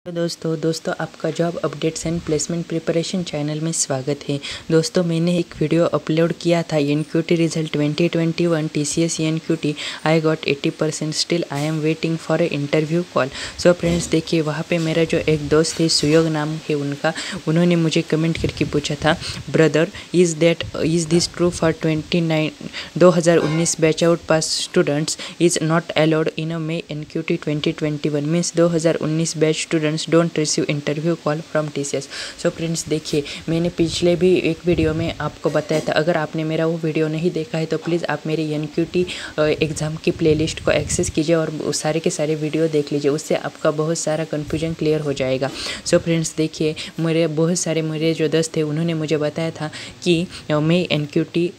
तो दोस्तों आपका job updates and placement preparation channel में स्वागत है। दोस्तों मैंने एक वीडियो अपलोड किया था NQT result 2021 TCS NQT I got 80%, still I am waiting for a interview call. So friends देखिए, वहाँ पे मेरा जो एक दोस्त है सुयोग नाम है उनका, उन्होंने मुझे कमेंट करके पूछा था, brother is this true for 2019 batch out pass students is not allowed in a May NQT 2021 means 2019 batch students don't receive interview call from TCS. So friends देखिए, मैंने पिछले भी एक वीडियो में आपको बताया था, अगर आपने मेरा वो वीडियो नहीं देखा है तो प्लीज़ आप मेरी एनक्यूटी एग्ज़ाम की प्लेलिस्ट को एक्सेस कीजिए और सारे के सारे वीडियो देख लीजिए, उससे आपका बहुत सारा कन्फ्यूजन क्लियर हो जाएगा। सो फ्रेंड्स देखिए, मेरे जो दोस्त थे उन्होंने मुझे बताया था कि मैं एनक्यूटी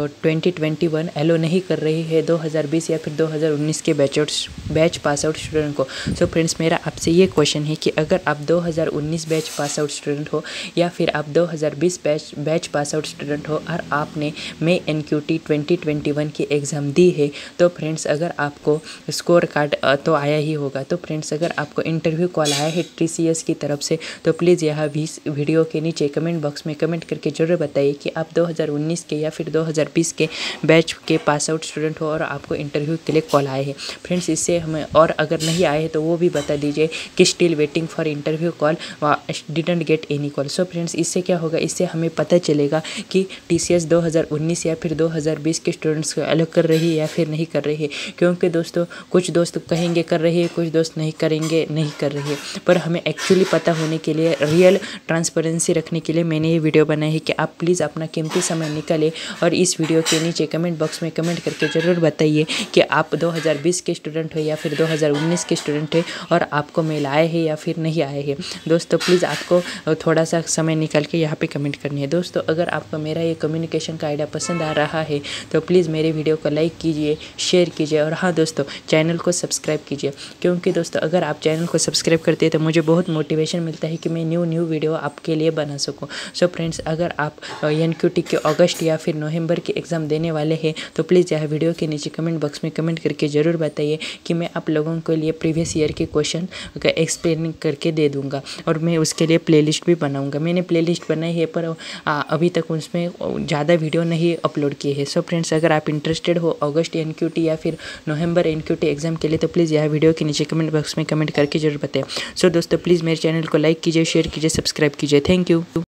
2021 एलो नहीं कर रही है 2020 या फिर 2019 के बैच पास आउट स्टूडेंट को। सो फ्रेंड्स मेरा आपसे ये क्वेश्चन है कि अगर आप 2019 बैच पास आउट स्टूडेंट हो या फिर आप 2020 बैच पास आउट स्टूडेंट हो और आपने मे एनक्यूटी 2021 की एग्ज़ाम दी है, तो फ्रेंड्स अगर आपको स्कोर कार्ड तो आया ही होगा। तो फ्रेंड्स अगर आपको इंटरव्यू कॉल आया है टीसीएस की तरफ से तो प्लीज़ यह वीडियो के नीचे कमेंट बॉक्स में कमेंट करके ज़रूर बताइए कि आप 2019 के या फिर 2020 के बैच के पास आउट स्टूडेंट हो और आपको इंटरव्यू के लिए कॉल आए हैं। फ्रेंड्स इससे हमें, और अगर नहीं आए हैं तो वो भी बता दीजिए कि still waiting for interview call, didn't get any call. So friends इससे क्या होगा, इससे हमें पता चलेगा कि टीसीएस 2019 या फिर 2020 के स्टूडेंट्स को अलग कर रही है या फिर नहीं कर रही है। क्योंकि दोस्तों कुछ दोस्त कहेंगे कर रही है, कुछ दोस्त नहीं करेंगे नहीं कर रही है, पर हमें एक्चुअली पता होने के लिए, रियल ट्रांसपेरेंसी रखने के लिए मैंने ये वीडियो बनाई है कि आप प्लीज़ अपना कीमती समय निकालें और इस वीडियो के नीचे कमेंट बॉक्स में कमेंट करके ज़रूर बताइए कि आप 2020 के स्टूडेंट हो या फिर 2019 के स्टूडेंट है और आपको मेल आए हैं या फिर नहीं आए हैं। दोस्तों प्लीज़ आपको थोड़ा सा समय निकाल के यहाँ पे कमेंट करनी है। दोस्तों अगर आपको मेरा ये कम्युनिकेशन का आइडिया पसंद आ रहा है तो प्लीज़ मेरे वीडियो को लाइक कीजिए, शेयर कीजिए और हाँ दोस्तों चैनल को सब्सक्राइब कीजिए, क्योंकि दोस्तों अगर आप चैनल को सब्सक्राइब करते हैं तो मुझे बहुत मोटिवेशन मिलता है कि मैं न्यू वीडियो आपके लिए बना सकूँ। सो फ्रेंड्स अगर आप एनक्यूटी के अगस्त या फिर नवंबर की एग्ज़ाम देने वाले हैं तो प्लीज़ यह वीडियो के नीचे कमेंट बॉक्स में कमेंट करके ज़रूर बताइए कि मैं आप लोगों के लिए प्रीवियस ईयर के क्वेश्चन का एक्सप्लेन करके दे दूंगा और मैं उसके लिए प्लेलिस्ट भी बनाऊंगा। मैंने प्लेलिस्ट बनाई है पर अभी तक उसमें ज़्यादा वीडियो नहीं अपलोड किए हैं। सो फ्रेंड्स अगर आप इंटरेस्टेड हो अगस्त एनक्यूटी या फिर नवंबर एनक्यूटी एग्ज़ाम के लिए तो प्लीज़ यह वीडियो के नीचे कमेंट बॉक्स में कमेंट करके जरूर बताएं। सो दोस्तों प्लीज़ मेरे चैनल को लाइक कीजिए, शेयर कीजिए, सब्सक्राइब कीजिए। Thank you.